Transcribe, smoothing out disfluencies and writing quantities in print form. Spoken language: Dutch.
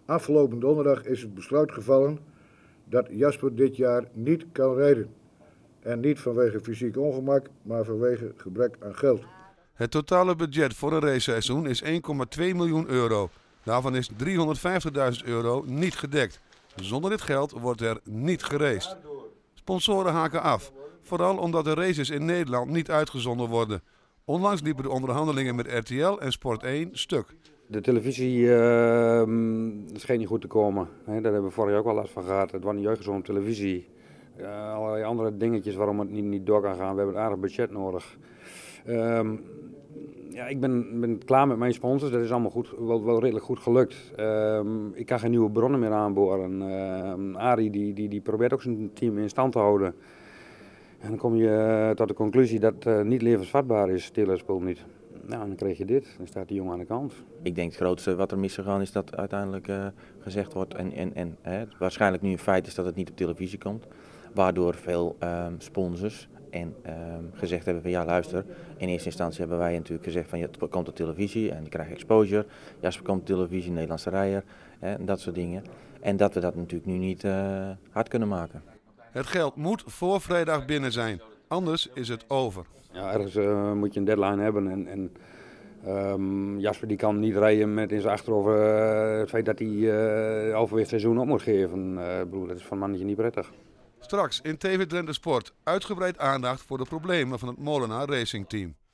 Afgelopen donderdag is het besluit gevallen dat Jasper dit jaar niet kan rijden. En niet vanwege fysiek ongemak, maar vanwege gebrek aan geld. Het totale budget voor een raceseizoen is 1,2 miljoen euro. Daarvan is €350.000 niet gedekt. Zonder dit geld wordt er niet geraced. Sponsoren haken af, vooral omdat de races in Nederland niet uitgezonden worden. Onlangs liepen de onderhandelingen met RTL en Sport 1 stuk. De televisie scheen niet goed te komen. Daar hebben we vorig jaar ook wel last van gehad. Het was niet uitgezonden op televisie. Allerlei andere dingetjes waarom het niet door kan gaan. We hebben een aardig budget nodig. Ik ben klaar met mijn sponsors. Dat is allemaal goed, wel redelijk goed gelukt. Ik kan geen nieuwe bronnen meer aanboren. Arie die probeert ook zijn team in stand te houden. En dan kom je tot de conclusie dat het niet levensvatbaar is, Tele-Spul niet. Nou, dan krijg je dit. Dan staat die jongen aan de kant. Ik denk het grootste wat er misgegaan is dat uiteindelijk gezegd wordt en waarschijnlijk nu een feit is dat het niet op televisie komt. Waardoor veel sponsors gezegd hebben van ja luister, in eerste instantie hebben wij natuurlijk gezegd van het komt op televisie en je krijgt exposure. Jasper komt op televisie, Nederlandse Rijer en dat soort dingen. En dat we dat natuurlijk nu niet hard kunnen maken. Het geld moet voor vrijdag binnen zijn, anders is het over. Ja, ergens moet je een deadline hebben en Jasper die kan niet rijden met in zijn achterhoofd het feit dat hij halverwege het seizoen op moet geven. Dat is van mannetje niet prettig. Straks in TV Drenthe Sport uitgebreid aandacht voor de problemen van het Molenaar Racing Team.